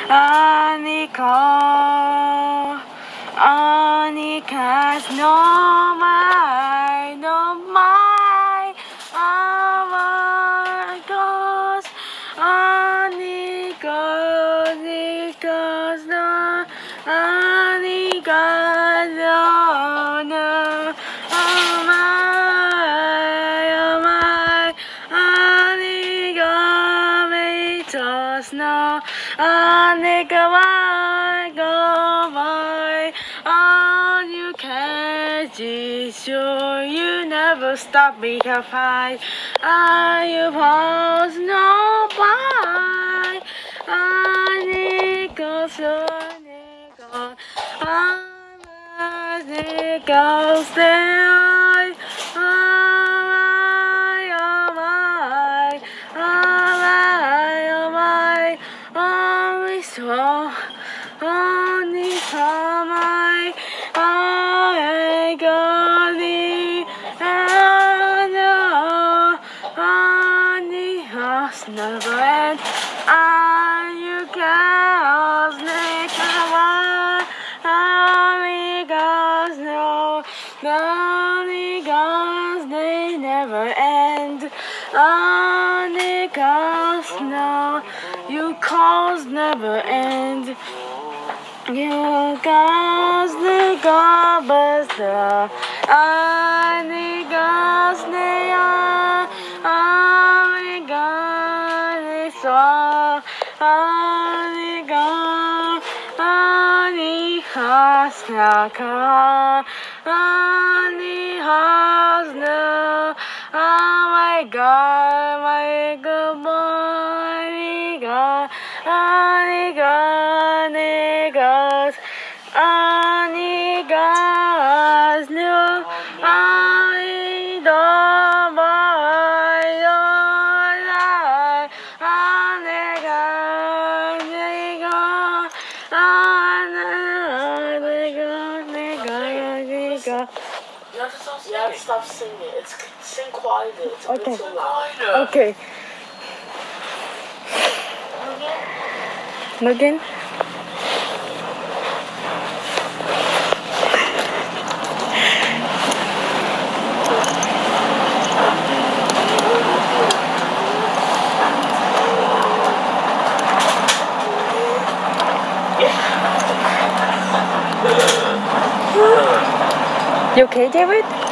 Anika's no my, no my, our ghost. Anika's no, Anika's no, oh my, Anika made us know, Anika my, go my, on you catch it, sure you never stop me to fight. You pause no by, Anika, so Anika, Anika, stay. Only time I got the only house never end. You can't make a one. Only gods know, only gods they never end. Only gods know, you calls never end. You guys the garbage the only gods they are. Only God they saw. Only God, only has no car. Only has no. Oh my God, my good boy, God, only God, only God, only God, no, only the boy, only God, only God, only God. You have to stop singing. You have to stop singing. Sing quieter. It's a bit too loud. Okay. Again? You okay, David?